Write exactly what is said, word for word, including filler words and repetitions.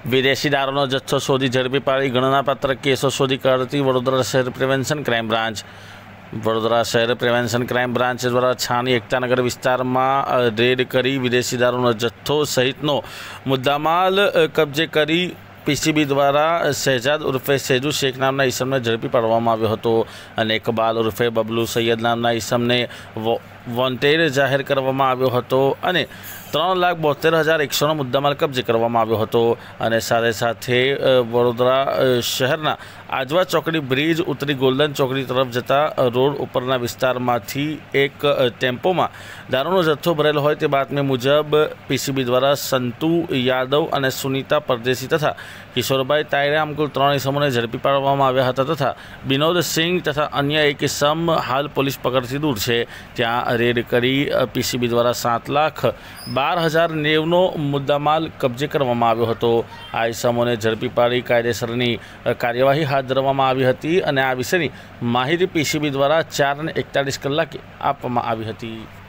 વિદેશી દારૂનો જથ્થો શોધી ઝડપી પાડી ગણનાપાત્ર કેસો શોધી કાઢતી વડોદરા શહેર પ્રિવેન્શન ક્રાઇમ બ્રાન્ચ। વડોદરા શહેર પ્રિવેન્શન ક્રાઇમ બ્રાન્ચ દ્વારા છાણી એકતાનગર વિસ્તારમાં રેડ કરી વિદેશી દારૂનો જથ્થો સહિતનો મુદ્દામાલ કબજે કરી પીસીબી દ્વારા શહેજાદ ઉર્ફે સેજુ શેખ નામના ઈસમને ઝડપી પાડવામાં આવ્યો હતો અને ઇકબાલ ઉર્ફે બબલુ સૈયદ નામના ઈસમને વોન્ટેડ જાહેર કરવામાં આવ્યો હતો અને ત્રણ લાખ બોતેર હજાર એકસોનો મુદ્દામાલ કબજે કરવામાં આવ્યો હતો અને સાથે સાથે વડોદરા શહેરના આજવા ચોકડી બ્રિજ ઉતરી ગોલ્ડન ચોકડી તરફ જતા રોડ ઉપરના વિસ્તારમાંથી એક ટેમ્પોમાં દારૂનો જથ્થો ભરેલો હોય તે બાતમી મુજબ પીસીબી દ્વારા સંતુ યાદવ અને સુનીતા પરદેશી તથા કિશોરભાઈ તાયરે આમ કુલ ત્રણ ઇસમોને ઝડપી પાડવામાં આવ્યા હતા તથા વિનોદ સિંહ તથા અન્ય એક ઇસમ હાલ પોલીસ પકડથી દૂર છે। ત્યાં રેડ કરી પીસીબી દ્વારા સાત લાખ બાર હજાર નેવનો મુદ્દામાલ કબજે કરવામાં આવ્યો હતો। આ ઇસમોને ઝડપી પાડી કાયદેસરની કાર્યવાહી હાથ ધરવામાં આવી હતી અને આ વિશેની માહિતી પીસીબી દ્વારા ચાર અને એકતાલીસ કલાકે આપવામાં આવી હતી।